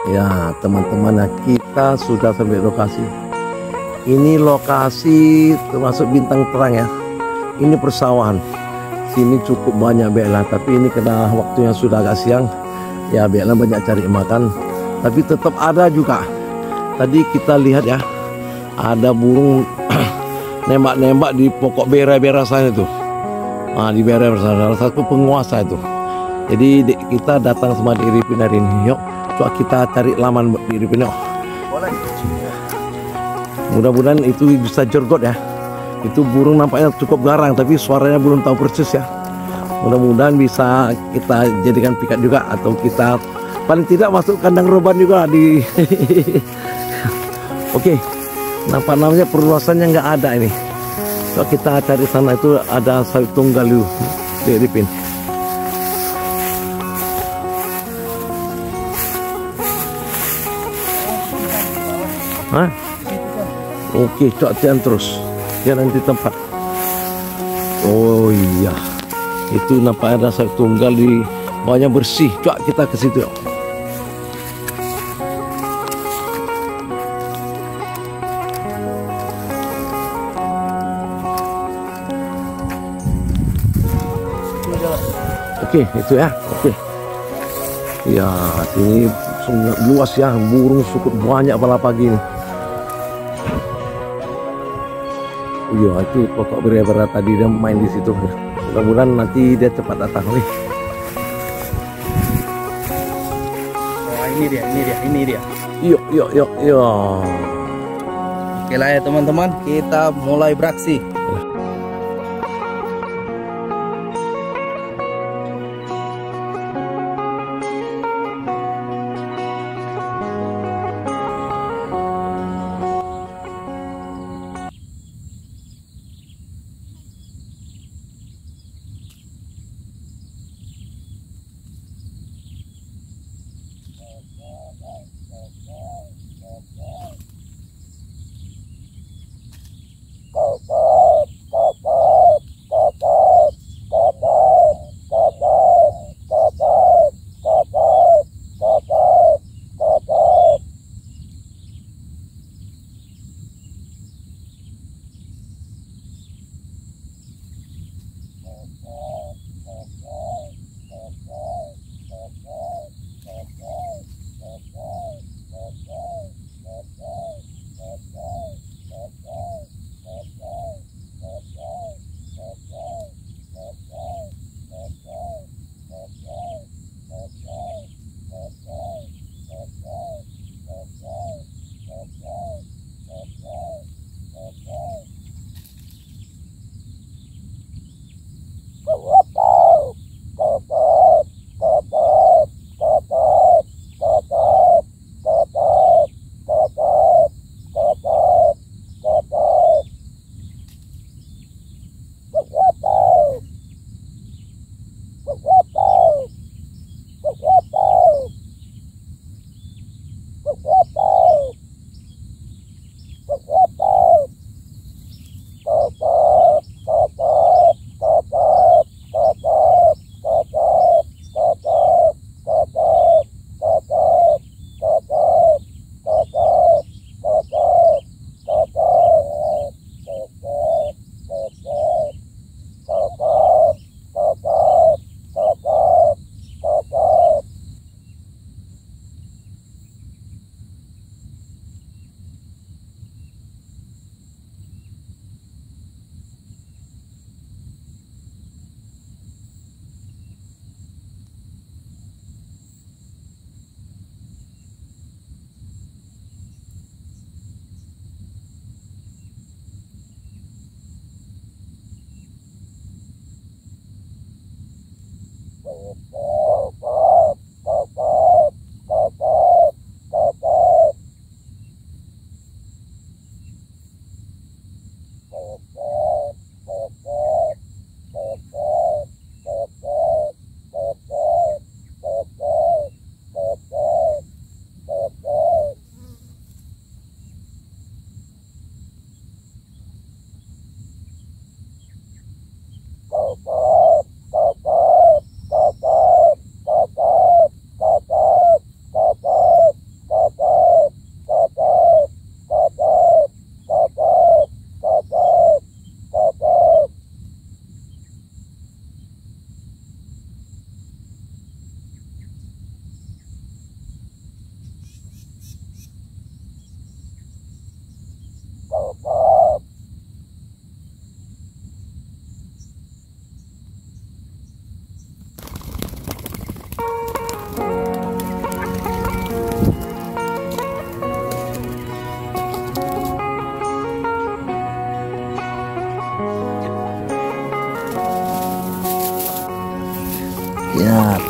Ya teman-teman, kita sudah sampai lokasi. Ini lokasi termasuk bintang terang ya. Ini persawahan. Sini cukup banyak belah, tapi ini karena waktunya sudah agak siang. Ya belah banyak cari makan, tapi tetap ada juga. Tadi kita lihat ya, ada burung nembak-nembak di pokok bera-bera sana itu. Nah, di bera sana salah satu penguasa itu. Jadi kita datang sama di Iripin hari ini. Yuk, coba kita cari laman di Iripin yuk. Boleh. Mudah-mudahan itu bisa jorgot ya. Itu burung nampaknya cukup garang, tapi suaranya belum tahu persis ya. Mudah-mudahan bisa kita jadikan pikat juga, atau kita paling tidak masuk kandang roban juga di. Oke, nampak-nampaknya perluasannya nggak ada ini. Coba kita cari sana, itu ada sawit tunggal di Iripin. Hah? Oke, coba tian terus. Tian nanti tempat. Oh iya, itu nampak ada sawit tunggal di bawahnya bersih. Coba kita ke situ. Oke, itu ya. Oke. Ya, ini luas ya, burung cukup banyak pada pagi ini. Iya, itu pokok bera-bera tadi dia main di situ. Mudah-mudahan nanti dia cepat datang nih. Oh, ini dia. Yuk. Oke lah ya teman-teman, kita mulai beraksi.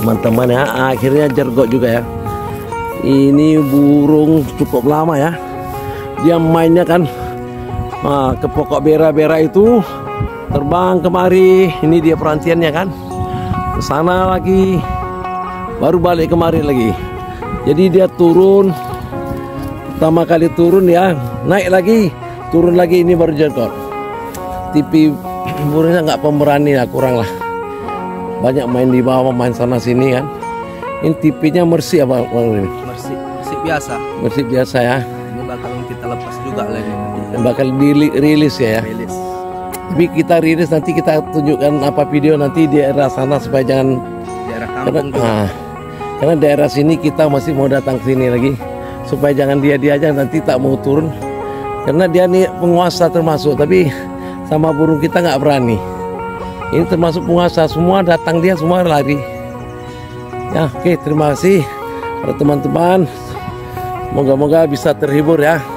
teman-teman ya. Akhirnya jergot juga ya. Ini burung cukup lama ya. Dia mainnya kan ke pokok bera-bera itu, terbang kemari. Ini dia perhatiannya kan. Ke sana lagi, baru balik kemari lagi. Jadi dia turun, pertama kali turun ya, naik lagi, turun lagi, ini baru jergot. Tipi burungnya nggak pemberani lah, kurang lah. Banyak main di bawah, main sana sini kan. Ini tipinya mersi apa ini? Mersi biasa. Mersi biasa ya. Ini bakal kita lepas juga lagi nanti. Bakal rilis ya. Rilis. Tapi kita rilis nanti, kita tunjukkan apa video nanti di daerah sana supaya jangan Daerah kampung tuh. karena daerah sini kita masih mau datang ke sini lagi supaya jangan dia aja nanti tak mau turun, karena dia nih penguasa termasuk, tapi sama burung kita nggak berani. Ini termasuk penguasa, semua datang dia semua lari ya. Oke, terima kasih para teman-teman, moga-moga bisa terhibur ya.